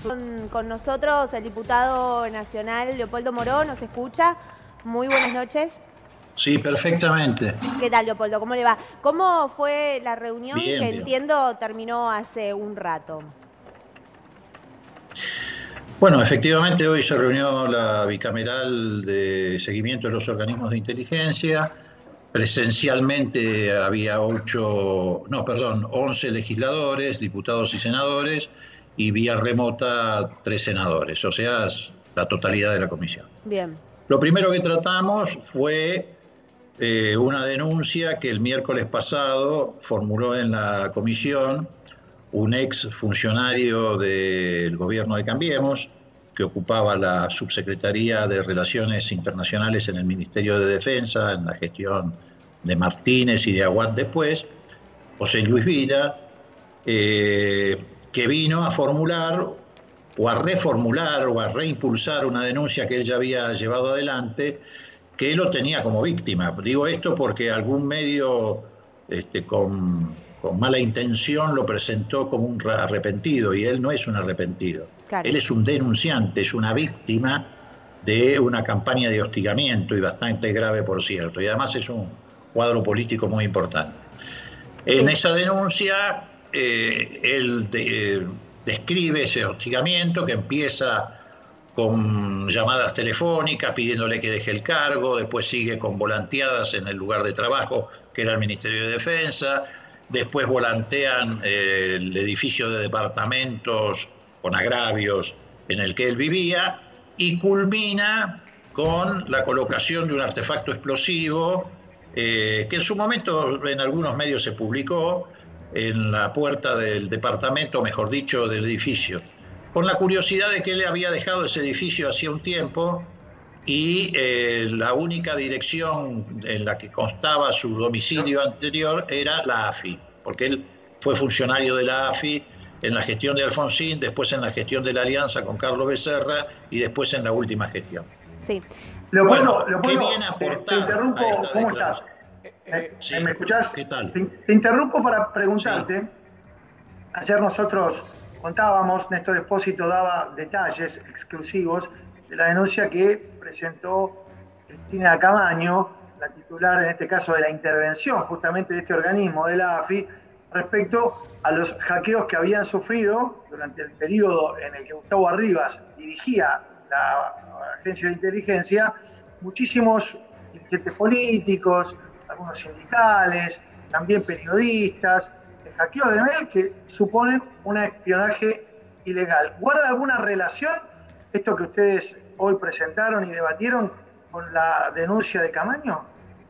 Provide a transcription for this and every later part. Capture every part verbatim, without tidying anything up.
Con, con nosotros el diputado nacional Leopoldo Moró, ¿nos escucha? Muy buenas noches. Sí, perfectamente. ¿Qué tal, Leopoldo? ¿Cómo le va? ¿Cómo fue la reunión Bien, que bien. entiendo terminó hace un rato? Bueno, efectivamente hoy se reunió la bicameral de seguimiento de los organismos de inteligencia. Presencialmente había ocho, no, perdón, once legisladores, diputados y senadores, y vía remota tres senadores, o sea, la totalidad de la comisión. Bien. Lo primero que tratamos fue eh, una denuncia que el miércoles pasado formuló en la comisión un ex funcionario del gobierno de Cambiemos, que ocupaba la subsecretaría de Relaciones Internacionales en el Ministerio de Defensa, en la gestión de Martínez y de Aguad después, José Luis Vila, eh, que vino a formular o a reformular o a reimpulsar una denuncia que él ya había llevado adelante, que él lo tenía como víctima. Digo esto porque algún medio este, con, con mala intención lo presentó como un arrepentido, y él no es un arrepentido. Claro. Él es un denunciante, es una víctima de una campaña de hostigamiento, y bastante grave, por cierto, y además es un cuadro político muy importante. En Sí. esa denuncia, eh, él de, eh, describe ese hostigamiento que empieza con llamadas telefónicas pidiéndole que deje el cargo, después sigue con volanteadas en el lugar de trabajo, que era el Ministerio de Defensa, después volantean eh, el edificio de departamentos con agravios en el que él vivía, y culmina con la colocación de un artefacto explosivo eh, que en su momento en algunos medios se publicó en la puerta del departamento, mejor dicho, del edificio, con la curiosidad de que él había dejado ese edificio hacía un tiempo, y eh, la única dirección en la que constaba su domicilio anterior era la A F I, porque él fue funcionario de la A F I en la gestión de Alfonsín, después en la gestión de la Alianza con Carlos Becerra y después en la última gestión. Sí. Leopoldo, Bueno, Leopoldo, ¿qué viene a te, aportar te interrumpo, a esta ¿cómo estás? declaración? Sí, ¿Me escuchás? ¿qué tal? Te, te interrumpo para preguntarte. Sí. Ayer nosotros contábamos, Néstor Espósito daba detalles exclusivos de la denuncia que presentó Cristina Camaño, la titular en este caso de la intervención justamente de este organismo de la A F I, respecto a los hackeos que habían sufrido durante el periodo en el que Gustavo Arribas dirigía la agencia de inteligencia, muchísimos dirigentes políticos, algunos sindicales, también periodistas, el hackeo de mail que suponen un espionaje ilegal. ¿Guarda alguna relación esto que ustedes hoy presentaron y debatieron con la denuncia de Camaño?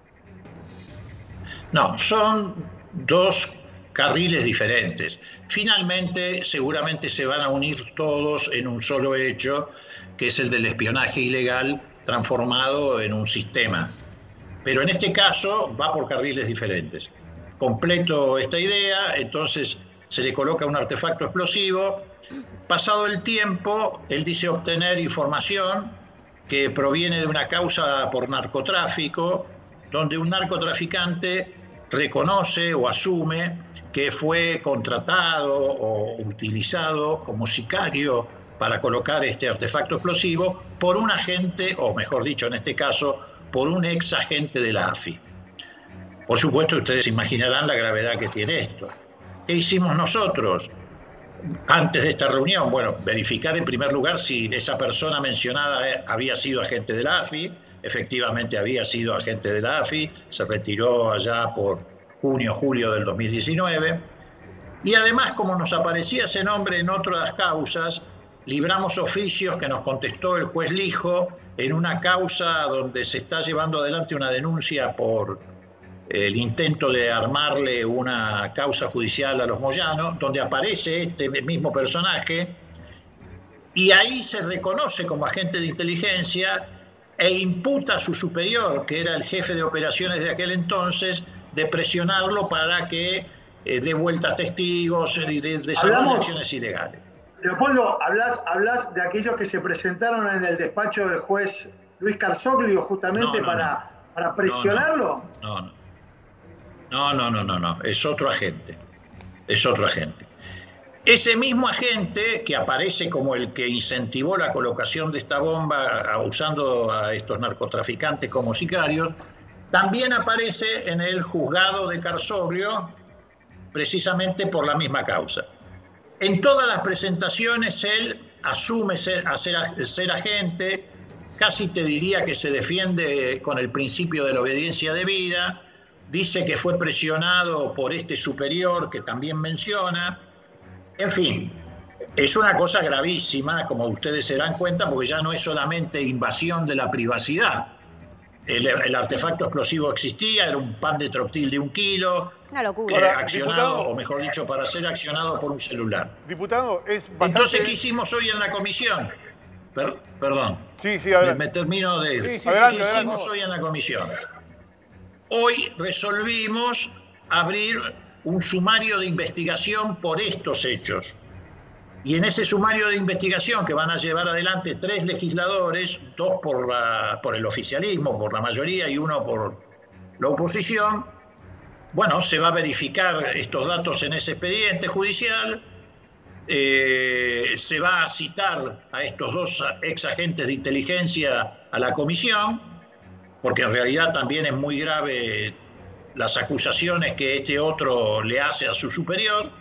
No, son dos carriles diferentes. Finalmente, seguramente se van a unir todos en un solo hecho, que es el del espionaje ilegal transformado en un sistema. Pero en este caso va por carriles diferentes. Completo esta idea, entonces se le coloca un artefacto explosivo. Pasado el tiempo, él dice obtener información que proviene de una causa por narcotráfico, donde un narcotraficante reconoce o asume que fue contratado o utilizado como sicario para colocar este artefacto explosivo por un agente, o mejor dicho, en este caso, por un ex agente de la A F I. Por supuesto, ustedes imaginarán la gravedad que tiene esto. ¿Qué hicimos nosotros antes de esta reunión? Bueno, verificar en primer lugar si esa persona mencionada había sido agente de la A F I. Efectivamente había sido agente de la A F I, se retiró allá por junio, julio del dos mil diecinueve. Y además, como nos aparecía ese nombre en otras causas, libramos oficios que nos contestó el juez Lijo en una causa donde se está llevando adelante una denuncia por el intento de armarle una causa judicial a los Moyano, donde aparece este mismo personaje, y ahí se reconoce como agente de inteligencia e imputa a su superior, que era el jefe de operaciones de aquel entonces, de presionarlo para que eh, dé vuelta a testigos y de, desarrolle acciones ilegales. Leopoldo, hablas, hablas de aquellos que se presentaron en el despacho del juez Luis Carsoglio justamente no, no, para, no. para presionarlo. No, no. No, no, no, no, no. Es otro agente. Es otro agente. Ese mismo agente que aparece como el que incentivó la colocación de esta bomba usando a estos narcotraficantes como sicarios, también aparece en el juzgado de Carsoglio precisamente por la misma causa. En todas las presentaciones él asume ser, a ser, ser agente, casi te diría que se defiende con el principio de la obediencia debida, dice que fue presionado por este superior que también menciona. En fin, es una cosa gravísima, como ustedes se dan cuenta, porque ya no es solamente invasión de la privacidad. El, el artefacto explosivo existía, era un pan de trotil de un kilo, una locura. Eh, accionado, diputado, o mejor dicho, para ser accionado por un celular. Diputado, es bastante... Entonces, ¿qué hicimos hoy en la comisión? Per, perdón. Sí, sí, adelante. Me, me termino de... Sí, sí, adelante, ¿Qué adelante. hicimos adelante. hoy en la comisión? Hoy resolvimos abrir un sumario de investigación por estos hechos. Y en ese sumario de investigación que van a llevar adelante tres legisladores, dos por, la, por el oficialismo, por la mayoría, y uno por la oposición, bueno, se va a verificar estos datos en ese expediente judicial, eh, se va a citar a estos dos ex agentes de inteligencia a la comisión, porque en realidad también es muy grave las acusaciones que este otro le hace a su superior.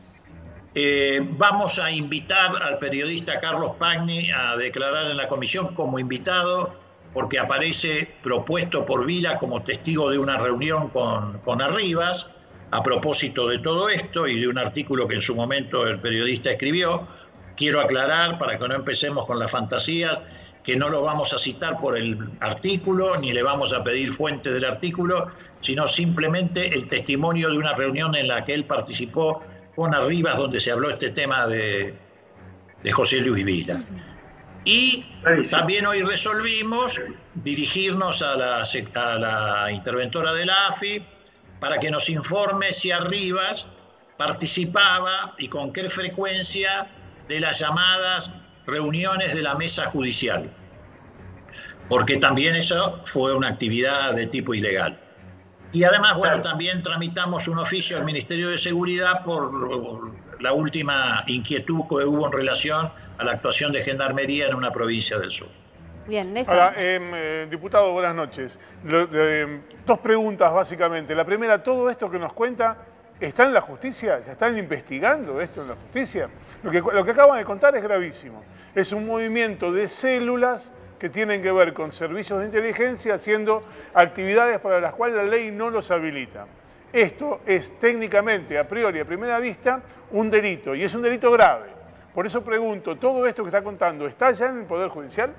Eh, vamos a invitar al periodista Carlos Pagni a declarar en la comisión como invitado, porque aparece propuesto por Vila como testigo de una reunión con, con Arribas, a propósito de todo esto y de un artículo que en su momento el periodista escribió. Quiero aclarar, para que no empecemos con las fantasías, que no lo vamos a citar por el artículo, ni le vamos a pedir fuentes del artículo, sino simplemente el testimonio de una reunión en la que él participó con Arribas, donde se habló este tema de, de José Luis Vila. Y también hoy resolvimos dirigirnos a la, a la interventora de la A F I para que nos informe si Arribas participaba y con qué frecuencia de las llamadas reuniones de la mesa judicial, porque también eso fue una actividad de tipo ilegal. Y además, bueno, también tramitamos un oficio al Ministerio de Seguridad por la última inquietud que hubo en relación a la actuación de Gendarmería en una provincia del sur. Bien, Néstor. Ahora, eh, diputado, buenas noches. Lo, eh, dos preguntas, básicamente. La primera, ¿todo esto que nos cuenta está en la justicia? ¿Ya están investigando esto en la justicia? Lo que, lo que acaban de contar es gravísimo. Es un movimiento de células que tienen que ver con servicios de inteligencia haciendo actividades para las cuales la ley no los habilita. Esto es técnicamente, a priori, a primera vista, un delito, y es un delito grave. Por eso pregunto, ¿todo esto que está contando está ya en el Poder Judicial?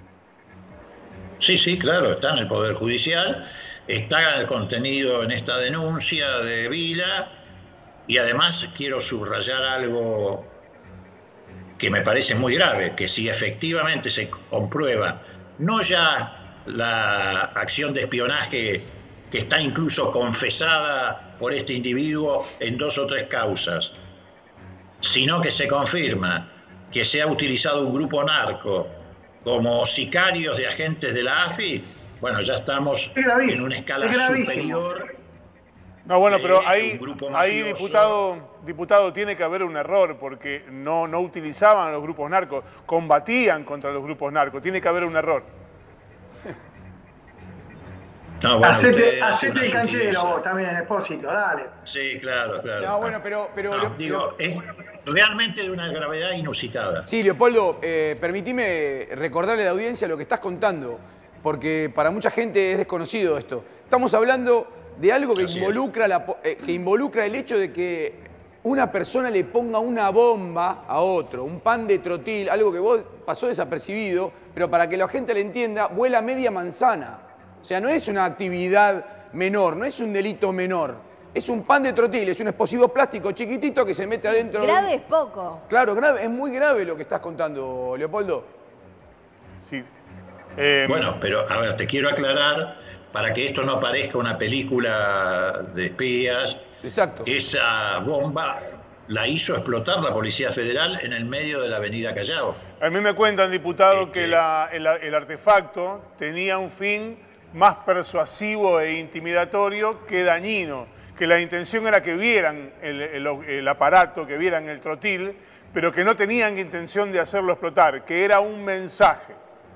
Sí, sí, claro, está en el Poder Judicial, está el contenido en esta denuncia de Vila, y además quiero subrayar algo que me parece muy grave, que si efectivamente se comprueba no ya la acción de espionaje que está incluso confesada por este individuo en dos o tres causas, sino que se confirma que se ha utilizado un grupo narco como sicarios de agentes de la A F I, bueno, ya estamos en una escala superior. No, bueno, pero ahí, ahí diputado, diputado, tiene que haber un error, porque no, no utilizaban a los grupos narcos, combatían contra los grupos narcos, tiene que haber un error. No, bueno, hacete, hacete el canchero vos también, Espósito, dale. Sí, claro, claro. No, bueno, pero... pero no, digo, es realmente de una gravedad inusitada. Sí, Leopoldo, eh, permitime recordarle a la audiencia lo que estás contando, porque para mucha gente es desconocido esto. Estamos hablando de algo que involucra, la, eh, que involucra el hecho de que una persona le ponga una bomba a otro, un pan de trotil, algo que vos pasó desapercibido, pero para que la gente le entienda, vuela media manzana. O sea, no es una actividad menor, no es un delito menor. Es un pan de trotil, es un explosivo plástico chiquitito que se mete adentro. Grave de... es poco. Claro, grave, es muy grave lo que estás contando, Leopoldo. Sí. Eh... Bueno, pero a ver, te quiero aclarar, para que esto no parezca una película de espías. Exacto. Esa bomba la hizo explotar la Policía Federal en el medio de la avenida Callao. A mí me cuentan, diputado, este... que la, el, el artefacto tenía un fin más persuasivo e intimidatorio que dañino, que la intención era que vieran el, el, el aparato, que vieran el trotil, pero que no tenían intención de hacerlo explotar, que era un mensaje.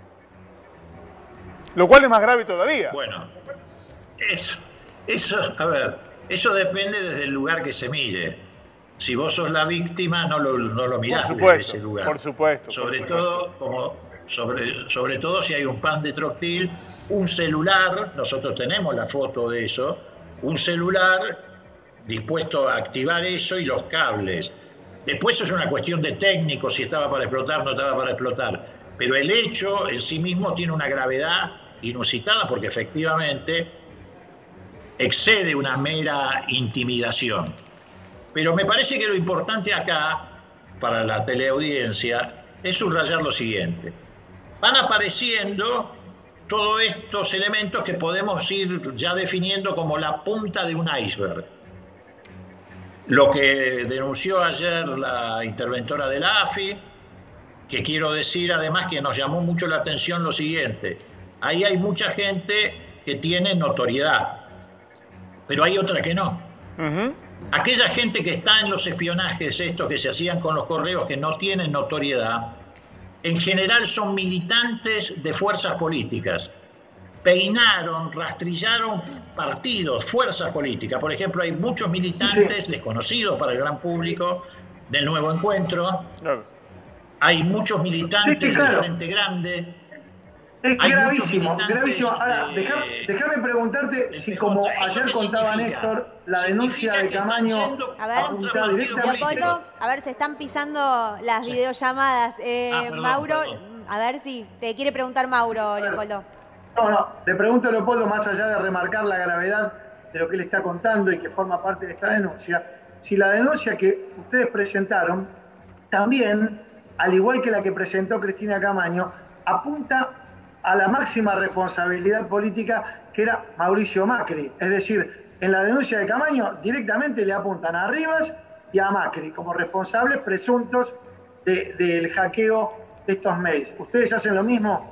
Lo cual es más grave todavía. Bueno, eso, eso, a ver, eso depende desde el lugar que se mire. Si vos sos la víctima, no lo, no lo mirás desde ese lugar. Por supuesto. Sobre por todo, supuesto. como, sobre, sobre todo si hay un pan de trotil, un celular, nosotros tenemos la foto de eso, un celular dispuesto a activar eso y los cables. Después es una cuestión de técnico, si estaba para explotar o no estaba para explotar. Pero el hecho en sí mismo tiene una gravedad inusitada porque efectivamente excede una mera intimidación. Pero me parece que lo importante acá, para la teleaudiencia, es subrayar lo siguiente. Van apareciendo todos estos elementos que podemos ir ya definiendo como la punta de un iceberg. Lo que denunció ayer la interventora de la A F I, que quiero decir además que nos llamó mucho la atención lo siguiente. Ahí hay mucha gente que tiene notoriedad, pero hay otra que no. Uh-huh. Aquella gente que está en los espionajes estos que se hacían con los correos que no tienen notoriedad, en general son militantes de fuerzas políticas. Peinaron, rastrillaron partidos, fuerzas políticas. Por ejemplo, hay muchos militantes desconocidos para el gran público del Nuevo Encuentro. Hay muchos militantes sí, claro. del Frente Grande. Es hay gravísimo, gravísimo. Ahora, de... déjame, déjame preguntarte si, como ayer contaba Néstor, la denuncia de Camaño a ver, Leopoldo, a ver, se están pisando las sí. videollamadas. Eh, ah, perdón, Mauro, perdón. A ver si te quiere preguntar Mauro, Leopoldo. No, no, le pregunto a Leopoldo, más allá de remarcar la gravedad de lo que él está contando y que forma parte de esta denuncia, si la denuncia que ustedes presentaron también, al igual que la que presentó Cristina Camaño, apunta a la máxima responsabilidad política que era Mauricio Macri. Es decir, en la denuncia de Camaño directamente le apuntan a Rivas y a Macri como responsables presuntos de, del hackeo de estos mails. ¿Ustedes hacen lo mismo?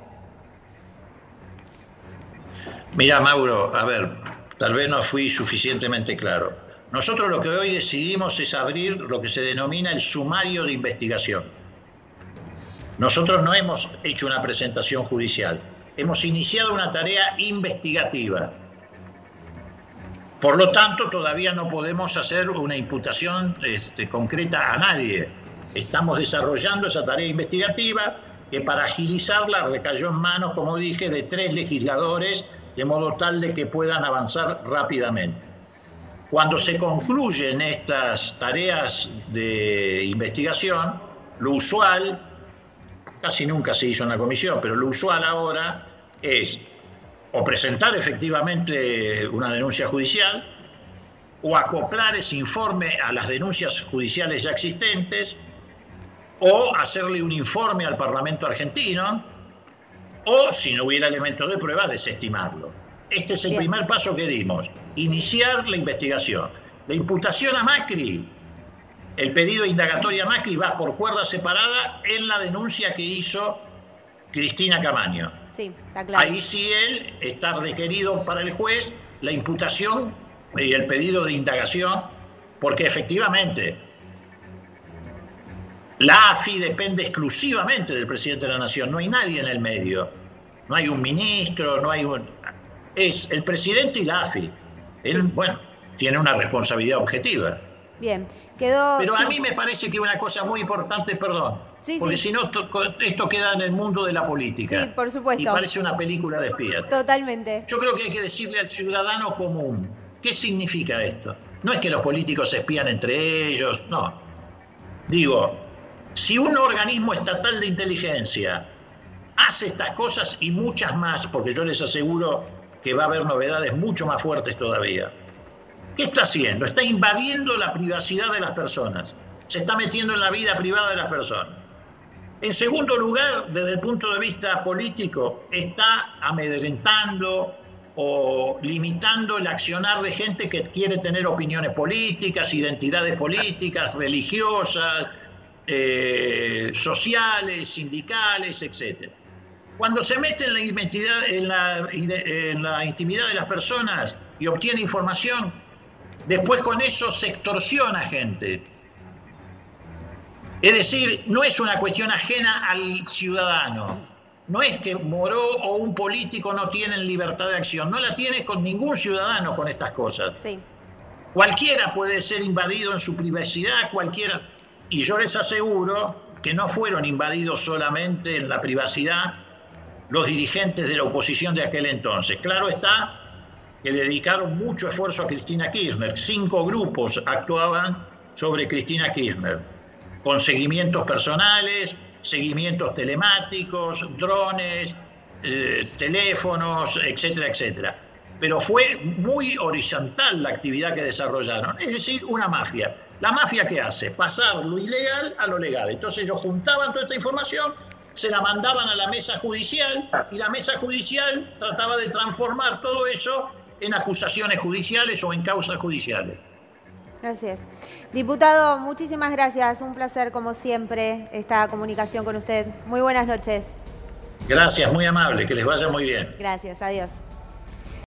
Mira, Mauro, a ver, tal vez no fui suficientemente claro. Nosotros lo que hoy decidimos es abrir lo que se denomina el sumario de investigación. Nosotros no hemos hecho una presentación judicial, hemos iniciado una tarea investigativa. Por lo tanto, todavía no podemos hacer una imputación este, concreta a nadie. Estamos desarrollando esa tarea investigativa que para agilizarla recayó en manos, como dije, de tres legisladores, de modo tal de que puedan avanzar rápidamente. Cuando se concluyen estas tareas de investigación, lo usual, casi nunca se hizo en la comisión, pero lo usual ahora es o presentar efectivamente una denuncia judicial o acoplar ese informe a las denuncias judiciales ya existentes o hacerle un informe al Parlamento argentino o, si no hubiera elementos de prueba, desestimarlo. Este es el Bien. primer paso que dimos, iniciar la investigación. La imputación a Macri, el pedido de indagatoria a Macri va por cuerda separada en la denuncia que hizo Cristina Camaño. Sí, está claro. Ahí sí él está requerido para el juez la imputación y el pedido de indagación, porque efectivamente la A F I depende exclusivamente del presidente de la Nación, no hay nadie en el medio, no hay un ministro, no hay un... es el presidente y la A F I. Él, bueno, tiene una responsabilidad objetiva. Bien, quedó... Pero a mí me parece que una cosa muy importante, perdón, sí, porque sí. si no esto queda en el mundo de la política. Sí, por supuesto. Y parece una película de espías. Totalmente. Yo creo que hay que decirle al ciudadano común, ¿qué significa esto? No es que los políticos se espían entre ellos, no. Digo, si un organismo estatal de inteligencia hace estas cosas y muchas más, porque yo les aseguro que va a haber novedades mucho más fuertes todavía, ¿qué está haciendo? Está invadiendo la privacidad de las personas, se está metiendo en la vida privada de las personas. En segundo lugar, desde el punto de vista político, está amedrentando o limitando el accionar de gente que quiere tener opiniones políticas, identidades políticas, religiosas, eh, sociales, sindicales, etcétera. Cuando se mete en la, intimidad, en, la, en la intimidad de las personas y obtiene información, Después con eso se extorsiona gente. Es decir, no es una cuestión ajena al ciudadano. No es que Moró o un político no tienen libertad de acción. No la tiene con ningún ciudadano con estas cosas. Sí. Cualquiera puede ser invadido en su privacidad, cualquiera. Y yo les aseguro que no fueron invadidos solamente en la privacidad los dirigentes de la oposición de aquel entonces. Claro está que dedicaron mucho esfuerzo a Cristina Kirchner. Cinco grupos actuaban sobre Cristina Kirchner, con seguimientos personales, seguimientos telemáticos, drones, eh, teléfonos, etcétera, etcétera. Pero fue muy horizontal la actividad que desarrollaron, es decir, una mafia. La mafia, ¿qué hace? Pasar lo ilegal a lo legal. Entonces ellos juntaban toda esta información, se la mandaban a la mesa judicial y la mesa judicial trataba de transformar todo eso en acusaciones judiciales o en causas judiciales. Así es. Diputado, muchísimas gracias. Un placer, como siempre, esta comunicación con usted. Muy buenas noches. Gracias, muy amable. Que les vaya muy bien. Gracias, adiós.